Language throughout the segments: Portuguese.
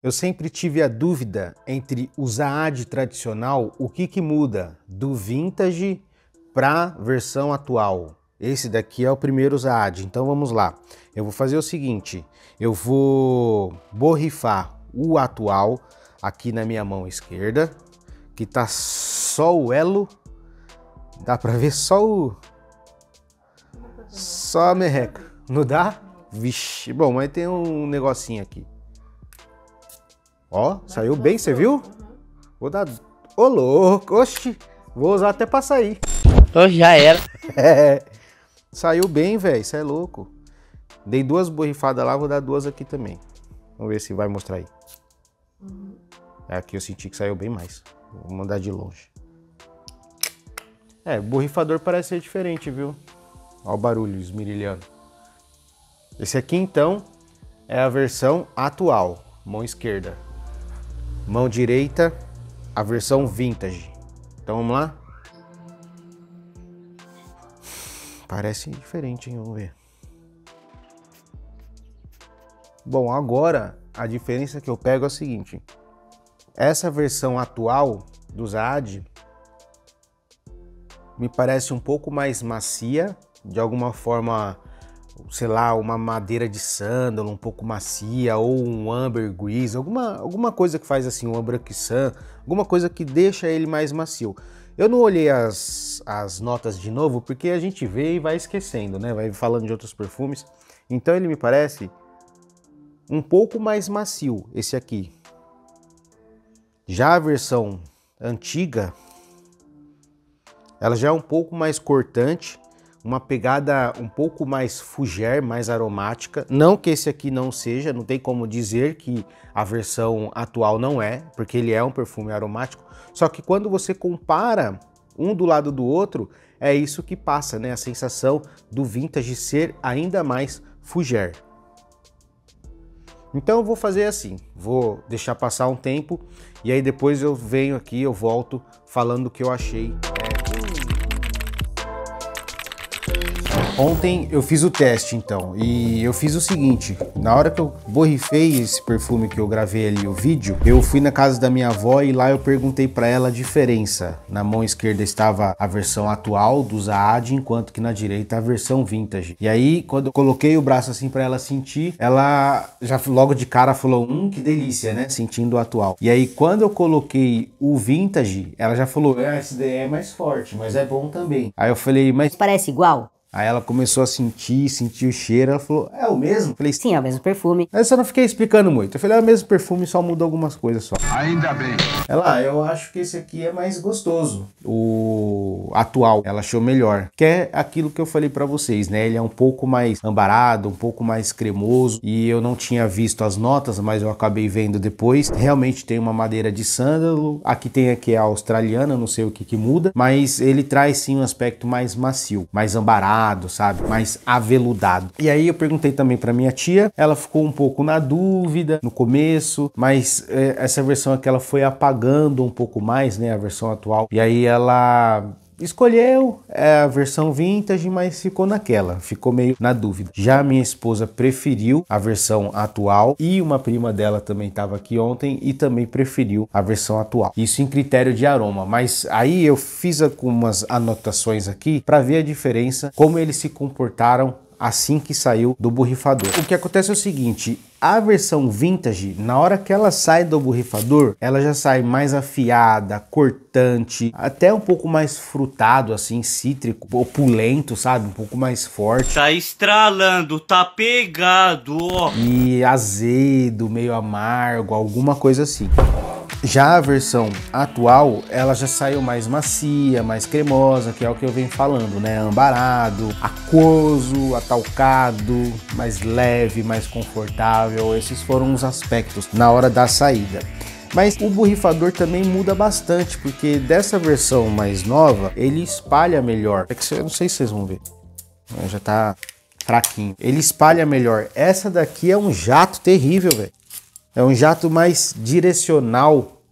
Eu sempre tive a dúvida entre o Zaad tradicional, o que muda do vintage para versão atual. Esse daqui é o primeiro Zaad, então vamos lá. Eu vou fazer o seguinte, eu vou borrifar o atual aqui na minha mão esquerda, que tá só o elo, dá pra ver só a merreca, não dá? Vixe, bom, mas tem um negocinho aqui. Ó, saiu bem, você viu? Vou dar... Ô, louco, oxi, vou usar até pra sair. Então já era. É, saiu bem, velho, isso é louco. Dei 2 borrifadas lá, vou dar 2 aqui também. Vamos ver se vai mostrar aí. Aqui eu senti que saiu bem mais. Vou mandar de longe. É, o borrifador parece ser diferente, viu? Olha o barulho esmirilhando. Esse aqui, então, é a versão atual. Mão esquerda. Mão direita, a versão vintage. Então, vamos lá? Parece diferente, hein? Vamos ver. Bom, agora, a diferença que eu pego é o seguinte. Essa versão atual do Zaad me parece um pouco mais macia, de alguma forma, sei lá, uma madeira de sândalo um pouco macia, ou um ambergris, alguma coisa que faz assim, um ambraquissan, alguma coisa que deixa ele mais macio. Eu não olhei as notas de novo, porque a gente vê e vai esquecendo, né? Vai falando de outros perfumes. Então ele me parece um pouco mais macio, esse aqui. Já a versão antiga, ela já é um pouco mais cortante, uma pegada um pouco mais fougère, mais aromática. Não que esse aqui não seja, não tem como dizer que a versão atual não é, porque ele é um perfume aromático. Só que quando você compara um do lado do outro, é isso que passa, né? A sensação do vintage ser ainda mais fougère. Então eu vou fazer assim, vou deixar passar um tempo e aí depois eu venho aqui, eu volto falando o que eu achei. Ontem eu fiz o teste então, e eu fiz o seguinte, na hora que eu borrifei esse perfume que eu gravei ali o vídeo, eu fui na casa da minha avó e lá eu perguntei pra ela a diferença. Na mão esquerda estava a versão atual do Zaad, enquanto que na direita a versão vintage. E aí, quando eu coloquei o braço assim pra ela sentir, ela já logo de cara falou, que delícia, né? Sentindo o atual. E aí, quando eu coloquei o vintage, ela já falou, esse daí é mais forte, mas é bom também. Aí eu falei, mas parece igual? Aí ela começou a sentir o cheiro, ela falou, é o mesmo? Eu falei, sim, é o mesmo perfume. Aí eu só não fiquei explicando muito. Eu falei, é o mesmo perfume, só muda algumas coisas só. Ainda bem. Ela, eu acho que esse aqui é mais gostoso. O atual, ela achou melhor. Que é aquilo que eu falei pra vocês, né? Ele é um pouco mais ambarado, um pouco mais cremoso. E eu não tinha visto as notas, mas eu acabei vendo depois. Realmente tem uma madeira de sândalo. Aqui é a australiana, não sei o que muda. Mas ele traz sim um aspecto mais macio, mais ambarado, sabe? Mais aveludado. E aí eu perguntei também pra minha tia, ela ficou um pouco na dúvida no começo, mas essa versão aqui ela foi apagando um pouco mais, né? A versão atual. E aí ela escolheu a versão vintage, mas ficou naquela, ficou meio na dúvida. Já a minha esposa preferiu a versão atual e uma prima dela também estava aqui ontem e também preferiu a versão atual. Isso em critério de aroma, mas aí eu fiz algumas anotações aqui para ver a diferença, como eles se comportaram assim que saiu do borrifador. O que acontece é o seguinte, a versão vintage, na hora que ela sai do borrifador, ela já sai mais afiada, cortante, até um pouco mais frutado, assim, cítrico, opulento, sabe? Um pouco mais forte. Tá estralando, tá pegado, ó. E azedo, meio amargo, alguma coisa assim. Já a versão atual, ela já saiu mais macia, mais cremosa, que é o que eu venho falando, né? Ambarado, aquoso, atalcado, mais leve, mais confortável. Esses foram os aspectos na hora da saída. Mas o borrifador também muda bastante, porque dessa versão mais nova, ele espalha melhor. É que eu não sei se vocês vão ver. Já tá fraquinho. Ele espalha melhor. Essa daqui é um jato terrível, velho. É um jato mais direcional,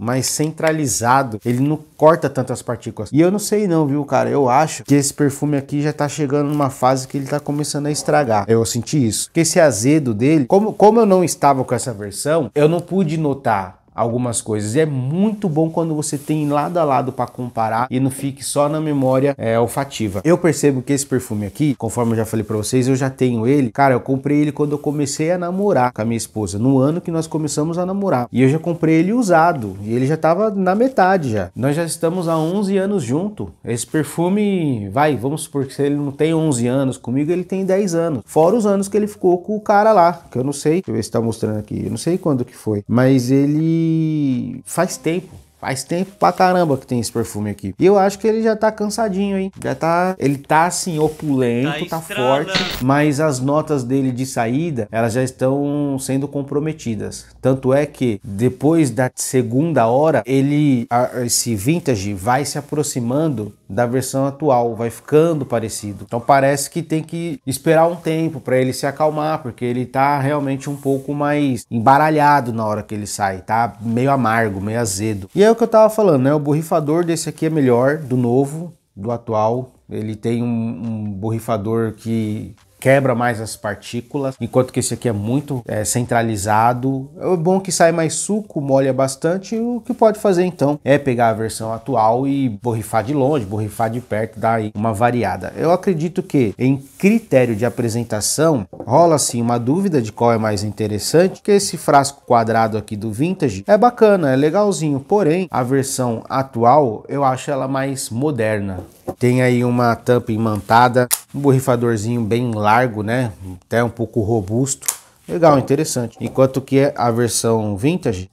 mais centralizado, ele não corta tantas partículas. E eu não sei não, viu, cara? Eu acho que esse perfume aqui já tá chegando numa fase que ele tá começando a estragar. Eu senti isso. Porque esse azedo dele, como eu não estava com essa versão, eu não pude notar algumas coisas. E é muito bom quando você tem lado a lado para comparar e não fique só na memória olfativa. Eu percebo que esse perfume aqui, conforme eu já falei para vocês, eu já tenho ele. Cara, eu comprei ele quando eu comecei a namorar com a minha esposa, no ano que nós começamos a namorar. E eu já comprei ele usado, e ele já tava na metade já. Nós já estamos há 11 anos junto. Esse perfume, vamos supor que se ele não tem 11 anos comigo, ele tem 10 anos. Fora os anos que ele ficou com o cara lá, que eu não sei, deixa eu ver se tá mostrando aqui, eu não sei quando que foi, mas ele faz tempo pra caramba que tem esse perfume aqui. E eu acho que ele já tá cansadinho, hein? Ele tá assim, opulento, tá forte, mas as notas dele de saída, elas já estão sendo comprometidas. Tanto é que depois da segunda hora, esse vintage vai se aproximando da versão atual, vai ficando parecido. Então parece que tem que esperar um tempo para ele se acalmar, porque ele tá realmente um pouco mais embaralhado na hora que ele sai, tá meio amargo, meio azedo. E é o que eu tava falando, né? O borrifador desse aqui é melhor, do novo, do atual. Ele tem um borrifador que quebra mais as partículas, enquanto que esse aqui é muito centralizado. É bom que sai mais suco, molha bastante. O que pode fazer então é pegar a versão atual e borrifar de longe, borrifar de perto, dar aí uma variada. Eu acredito que em critério de apresentação rola assim uma dúvida de qual é mais interessante, que esse frasco quadrado aqui do Vintage é bacana, é legalzinho, porém a versão atual eu acho ela mais moderna. Tem aí uma tampa imantada, um borrifadorzinho bem largo, né? Até um pouco robusto. Legal, interessante. Enquanto que a versão Vintage,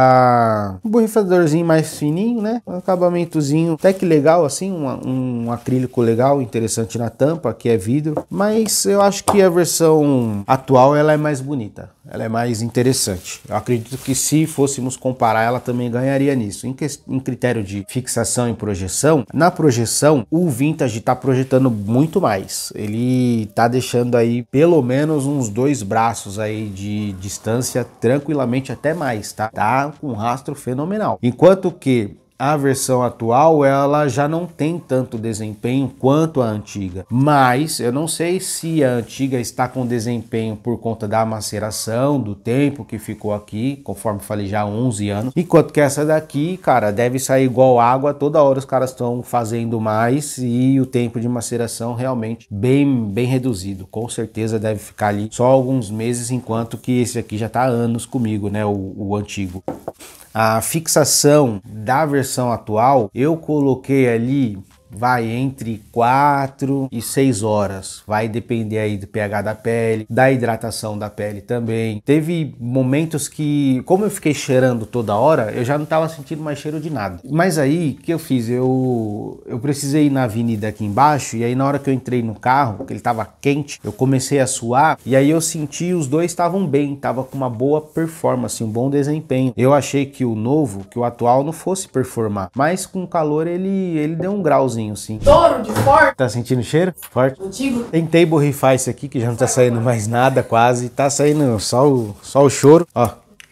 um borrifadorzinho mais fininho, né? Um acabamentozinho até que legal, assim, um acrílico legal, interessante na tampa, que é vidro. Mas eu acho que a versão atual, ela é mais bonita. Ela é mais interessante. Eu acredito que se fôssemos comparar, ela também ganharia nisso. Em critério de fixação e projeção, na projeção, o Vintage está projetando muito mais. Ele está deixando aí pelo menos uns 2 braços aí de distância, tranquilamente até mais, tá? Tá com um rastro fenomenal. Enquanto que a versão atual, ela já não tem tanto desempenho quanto a antiga, mas eu não sei se a antiga está com desempenho por conta da maceração, do tempo que ficou aqui, conforme falei já há 11 anos, enquanto que essa daqui, cara, deve sair igual água, toda hora os caras estão fazendo mais e o tempo de maceração realmente bem reduzido, com certeza deve ficar ali só alguns meses, enquanto que esse aqui já tá há anos comigo, né, o antigo. A fixação da versão atual, eu coloquei ali, entre 4 e 6 horas. Vai depender aí do pH da pele, da hidratação da pele também. Teve momentos que, como eu fiquei cheirando toda hora, eu já não estava sentindo mais cheiro de nada. Mas aí, o que eu fiz? Eu precisei ir na avenida aqui embaixo, e aí na hora que eu entrei no carro, que ele estava quente, eu comecei a suar, e aí eu senti os dois estavam bem, tava com uma boa performance, um bom desempenho. Eu achei que o atual não fosse performar, mas com o calor ele deu um grauzinho. Assim. Touro de forte. Tá sentindo o cheiro? Forte. Antigo. Tentei borrifar esse aqui, que já não tá saindo mais nada quase. Tá saindo só o choro. Ó.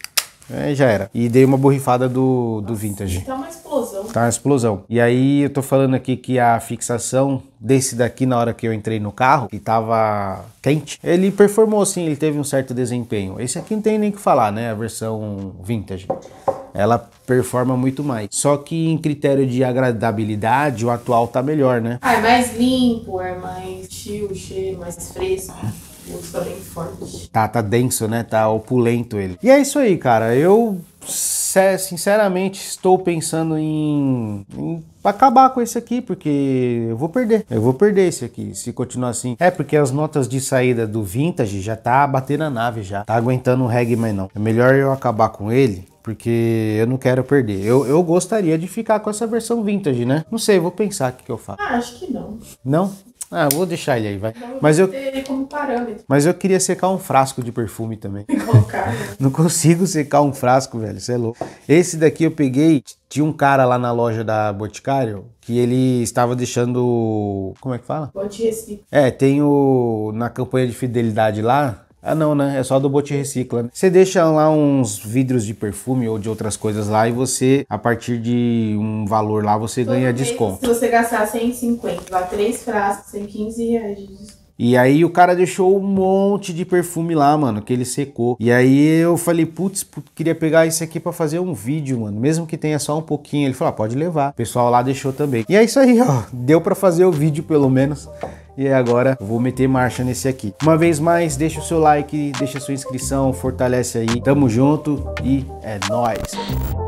Já era. E dei uma borrifada do Vintage. Tá uma explosão. Tá uma explosão. E aí eu tô falando aqui que a fixação desse daqui na hora que eu entrei no carro, que tava quente, ele performou sim, ele teve um certo desempenho. Esse aqui não tem nem o que falar, né? A versão Vintage. Ela performa muito mais. Só que em critério de agradabilidade, o atual tá melhor, né? É mais limpo, é mais chill, cheiro, mais fresco. O gosto tá bem forte. Tá denso, né? Tá opulento ele. E é isso aí, cara. Eu, sinceramente, estou pensando em acabar com esse aqui, porque eu vou perder. Eu vou perder esse aqui, se continuar assim. É porque as notas de saída do Vintage já tá batendo a nave já. Tá aguentando o reggae mais não. É melhor eu acabar com ele, porque eu não quero perder. Eu gostaria de ficar com essa versão Vintage, né? Não sei, vou pensar o que eu faço. Acho que não. Não? Vou deixar ele aí, vai. Não, Mas eu ter ele como parâmetro. Mas eu queria secar um frasco de perfume também. Colocar. Não consigo secar um frasco, velho, você é louco. Esse daqui eu peguei, tinha um cara lá na loja da Boticário que ele estava deixando... Como é que fala? Bote Recife. Tem na campanha de fidelidade lá, Ah não, né? É só do Bote Recicla, né? Você deixa lá uns vidros de perfume ou de outras coisas lá e você, a partir de um valor lá, você ganha desconto. Se você gastar 150, dá 3 frascos, tem 15 reais de desconto. E aí o cara deixou um monte de perfume lá, mano, que ele secou. E aí eu falei, putz, queria pegar isso aqui pra fazer um vídeo, mano. Mesmo que tenha só um pouquinho. Ele falou, pode levar. O pessoal lá deixou também. E é isso aí, ó. Deu pra fazer o vídeo pelo menos. E agora eu vou meter marcha nesse aqui. Uma vez mais, deixa o seu like, deixa a sua inscrição, fortalece aí. Tamo junto e é nóis.